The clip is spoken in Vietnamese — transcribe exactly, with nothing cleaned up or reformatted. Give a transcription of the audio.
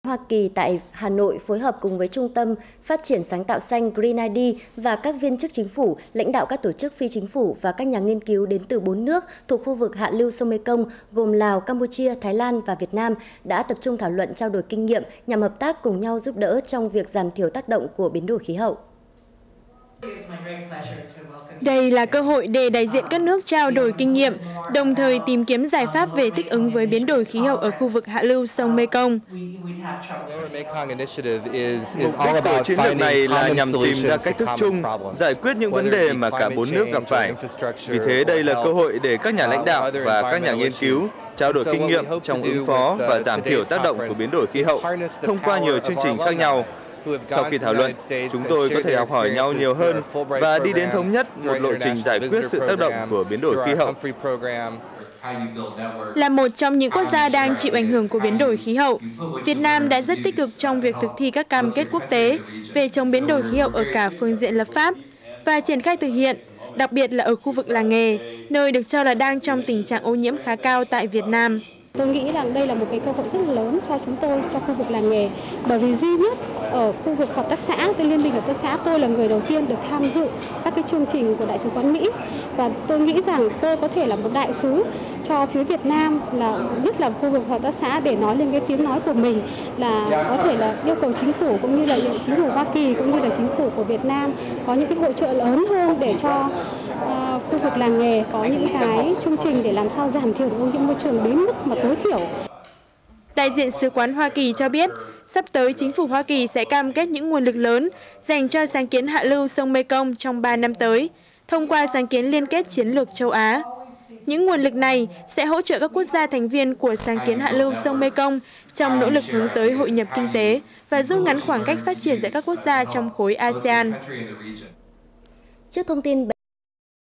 Hoa Kỳ tại Hà Nội phối hợp cùng với Trung tâm Phát triển Sáng tạo Xanh Green i đê và các viên chức chính phủ, lãnh đạo các tổ chức phi chính phủ và các nhà nghiên cứu đến từ bốn nước thuộc khu vực hạ lưu sông Mekong gồm Lào, Campuchia, Thái Lan và Việt Nam đã tập trung thảo luận trao đổi kinh nghiệm nhằm hợp tác cùng nhau giúp đỡ trong việc giảm thiểu tác động của biến đổi khí hậu. Đây là cơ hội để đại diện các nước trao đổi kinh nghiệm, đồng thời tìm kiếm giải pháp về thích ứng với biến đổi khí hậu ở khu vực hạ lưu sông Mekong. Mục đích của chiến lược này là nhằm tìm ra cách thức chung, giải quyết những vấn đề mà cả bốn nước gặp phải. Vì thế đây là cơ hội để các nhà lãnh đạo và các nhà nghiên cứu trao đổi kinh nghiệm trong ứng phó và giảm thiểu tác động của biến đổi khí hậu thông qua nhiều chương trình khác nhau. Sau khi thảo luận, chúng tôi có thể học hỏi nhau nhiều hơn và đi đến thống nhất một lộ trình giải quyết sự tác động của biến đổi khí hậu. Là một trong những quốc gia đang chịu ảnh hưởng của biến đổi khí hậu, Việt Nam đã rất tích cực trong việc thực thi các cam kết quốc tế về chống biến đổi khí hậu ở cả phương diện lập pháp và triển khai thực hiện, đặc biệt là ở khu vực làng nghề, nơi được cho là đang trong tình trạng ô nhiễm khá cao tại Việt Nam. Tôi nghĩ rằng đây là một cái cơ hội rất là lớn cho chúng tôi, cho khu vực làng nghề, bởi vì duy nhất ở khu vực hợp tác xã, tên Liên minh hợp tác xã, tôi là người đầu tiên được tham dự các cái chương trình của Đại sứ quán Mỹ, và tôi nghĩ rằng tôi có thể là một đại sứ cho phía Việt Nam, là nhất là khu vực hợp tác xã, để nói lên cái tiếng nói của mình, là có thể là yêu cầu chính phủ cũng như là chính phủ Hoa Kỳ cũng như là chính phủ của Việt Nam có những cái hỗ trợ lớn hơn để cho uh, khu vực làng nghề có những cái chương trình để làm sao giảm thiểu ô nhiễm môi trường đến mức mà tối thiểu. Đại diện Sứ quán Hoa Kỳ cho biết, sắp tới chính phủ Hoa Kỳ sẽ cam kết những nguồn lực lớn dành cho sáng kiến hạ lưu sông Mekong trong ba năm tới, thông qua sáng kiến liên kết chiến lược châu Á. Những nguồn lực này sẽ hỗ trợ các quốc gia thành viên của sáng kiến hạ lưu sông Mekong trong nỗ lực hướng tới hội nhập kinh tế và rút ngắn khoảng cách phát triển giữa các quốc gia trong khối a sê an. Trước thông tin